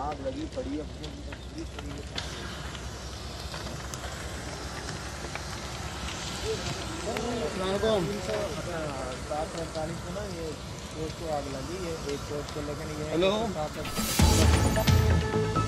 आग लगी पड़ी है अस्सलाम 7:45 को ना ये पोस्ट को आग लगी, ये एक पोस्ट को, लेकिन ये हेलो